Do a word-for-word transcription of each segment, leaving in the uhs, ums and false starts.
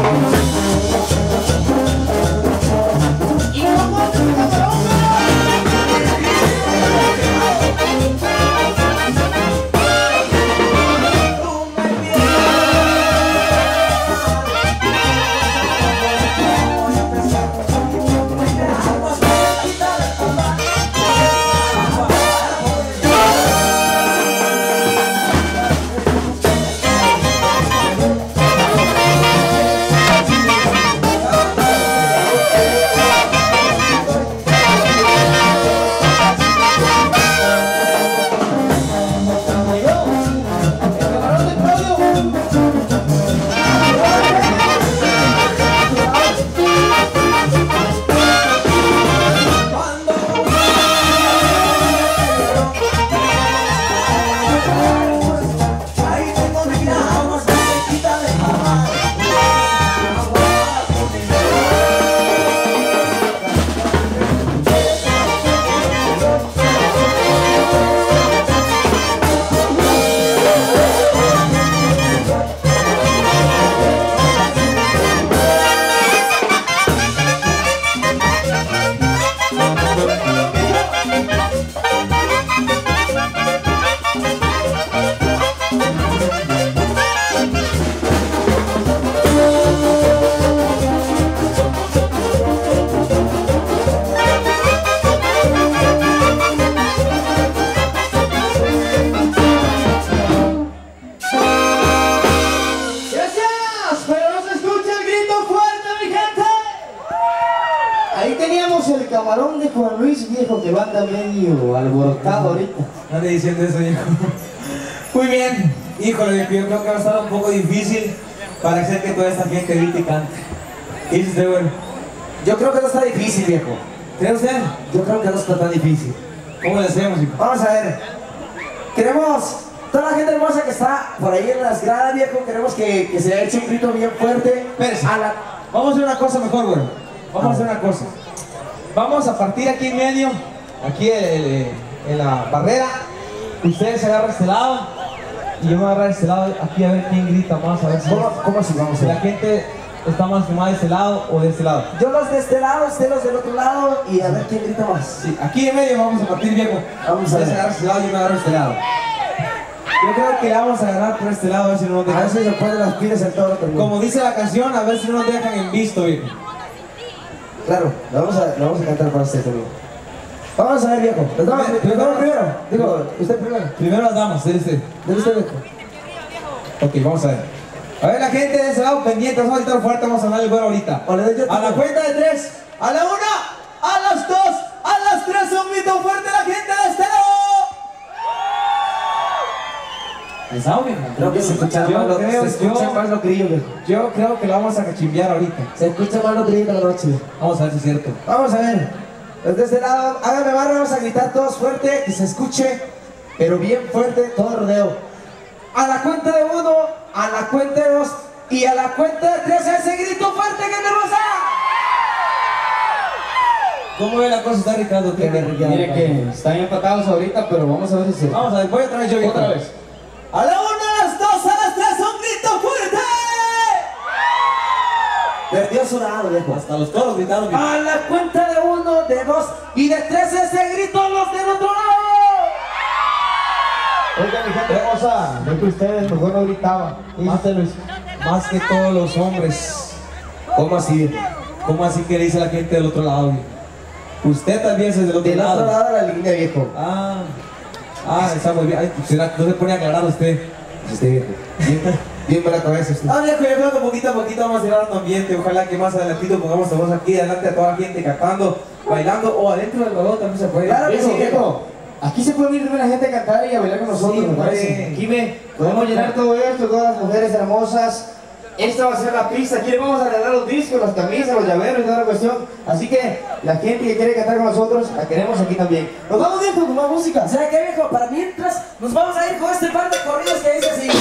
El camarón de Juan Luis, viejo, que va anda medio alborotado ahorita. No le diciendo eso, viejo. Muy bien, híjole, viejo, yo creo que va a estar un poco difícil para hacer que toda esta gente grite y cante. ¿Qué dice usted, güey? Yo creo que no está difícil, viejo. ¿Cree usted? Yo creo que no está tan difícil. ¿Cómo le hacemos, hijo? Vamos a ver. Queremos, toda la gente hermosa que está por ahí en las gradas, viejo, queremos que, que se eche un grito bien fuerte. Espérese. A la... Vamos a hacer una cosa mejor, güey. Vamos a hacer una cosa. Vamos a partir aquí en medio, aquí el, el, en la barrera. Ustedes se agarran este lado y yo me voy a agarrar este lado aquí a ver quién grita más, a ver si, ¿Cómo, cómo así vamos a si ver? la gente está más fumada de este lado o de este lado. Yo los de este lado, usted los del otro lado y a ver quién grita más. Sí, aquí en medio vamos a partir, viejo. Vamos a Ustedes ver. se agarran este lado y yo me agarro este lado. Yo creo que le vamos a agarrar por este lado a ver si no nos A dejan. ver si se ponen las pilas en todo lo que... Como dice la canción, a ver si no nos dejan en visto, viejo. Claro, lo vamos a, lo vamos a cantar para usted también. Vamos a ver, viejo. ¿Les damos, ¿les damos primero? Digo, usted primero. Primero las damos, dele usted. Dele usted, viejo. Ok, vamos a ver. A ver, la gente de ese lado pendiente, vamos a gritar fuerte, vamos a darle el güero ahorita. O le doy yo A la también. cuenta de tres, a la una, a las dos, a las tres, un grito fuerte la gente de este lado. ¿Pensado, viejo? Creo que se escucha Yo más lo, creo, se escucha yo- más lo grillo, viejo. Yo creo que lo vamos a cachimbear ahorita. Se escucha más lo grillo de la noche. Vamos a ver si es cierto. Vamos a ver. Desde este lado, háganme barra, vamos a gritar todos fuerte, que se escuche, pero bien fuerte, todo el rodeo. A la cuenta de uno, a la cuenta de dos y a la cuenta de tres, ese grito fuerte, que hermosa. ¿Cómo ve la cosa? Está Ricardo. ¿Qué? Qué rica. Mire que están empatados ahorita, pero vamos a ver si se... Vamos a ver, voy otra vez yo. viejo. Otra vez. A la una, a las dos, a las tres, un grito fuerte. Perdió su lado, viejo. Hasta los toros gritaron. viejo. A la cuenta de uno, de dos y de tres, ese grito los del otro lado. Oiga, mi gente hermosa, ve que ustedes mejor no gritaban. ¿Qué dice usted, Luis? Más que todos los hombres. ¿Cómo así, viejo? ¿Cómo así que dice la gente del otro lado? viejo? Usted también es del otro Del lado. otro lado de la línea, viejo. Ah, ah, está muy bien. Ay, ¿será que no se pone a aclarar usted? Este viejo. Bien, bien buena cabeza usted. Ah, viejo, yo creo que poquito a poquito vamos a llegar a otro ambiente. Ojalá que más adelantito pongamos a voz aquí adelante a toda la gente cantando, bailando o adentro del balón también se puede. Claro que sí, Viejo, viejo. Aquí se puede venir la gente a cantar y a bailar con nosotros, Sí, me parece. hombre. Aquí ve, podemos llenar todo esto, todas las mujeres hermosas. Esta va a ser la pista, aquí le vamos a regalar los discos, las camisas, los llaveros y toda la cuestión. Así que la gente que quiere cantar con nosotros, la queremos aquí también. Nos vamos bien con más música. ¿Sabe qué, viejo? Para mientras nos vamos a ir con este par de corridos que dice así.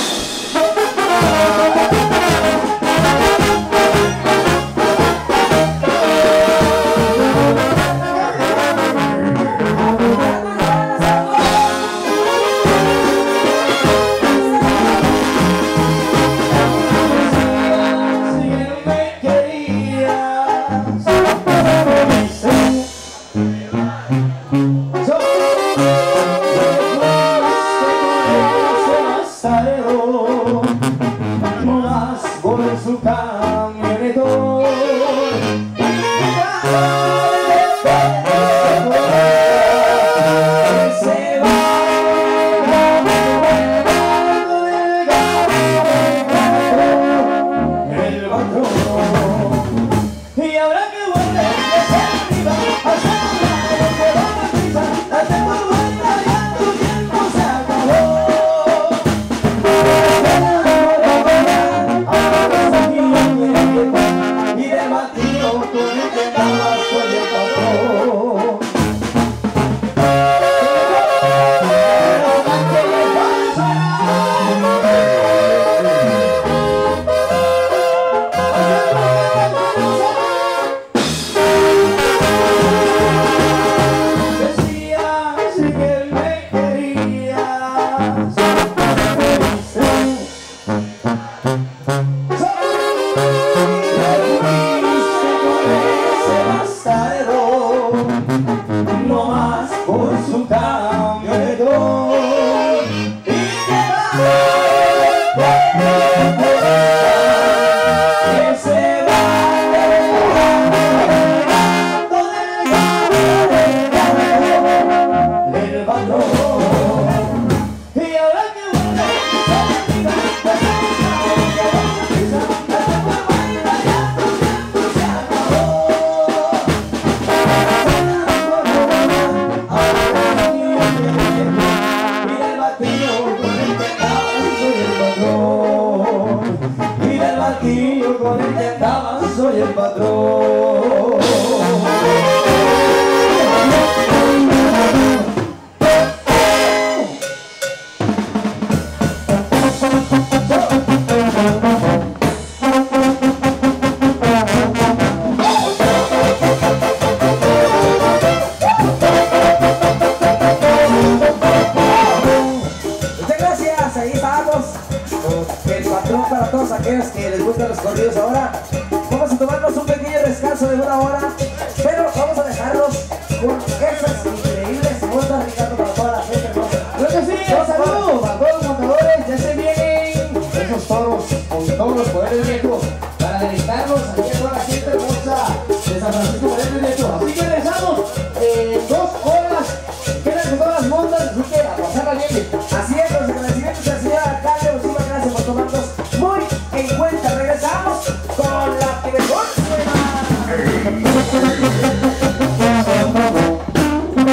Sígueme por su camionetón. Se va el patrón. Y ahora que vuelve desde arriba, hasta la que va a prisa, date por vuelta, ya tu tiempo se acabó. Y del batido con el que estaba soy el patrón. No más por su camionetón y que va, que se va del patrón. Y ahora que vuelve se retira, se con el que andaba soy el patrón. Muchas gracias, ahí estamos. El patrón para todos aquellos que les gustan los corridos ahora. Vamos a tomarnos un pequeño descanso de una hora.